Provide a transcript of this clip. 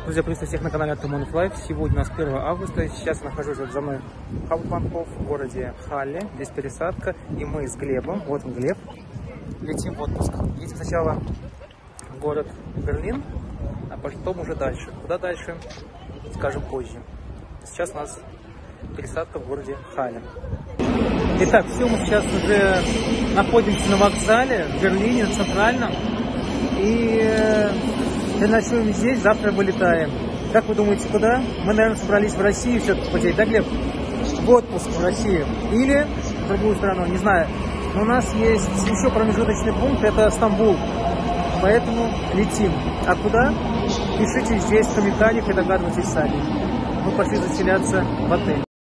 Друзья, приветствую всех на канале Артемонов Лайф. Сегодня у нас 1 августа. Сейчас я нахожусь вот за мной в Хаббанков, в городе Халле. Здесь пересадка. И мы с Глебом, вот он Глеб, летим в отпуск. Едем сначала в город Берлин, а потом уже дальше. Куда дальше, скажем позже. Сейчас у нас пересадка в городе Халле. Итак, все, мы сейчас уже находимся на вокзале в Берлине, на Центральном. И переночуем здесь, завтра вылетаем. Как вы думаете, куда? Мы, наверное, собрались в Россию все-таки полететь, да, Глеб? В отпуск в Россию. Или в другую страну, не знаю. Но у нас есть еще промежуточный пункт, это Стамбул. Поэтому летим. А куда? Пишите здесь в комментариях и догадывайтесь сами. Мы пошли заселяться в отель.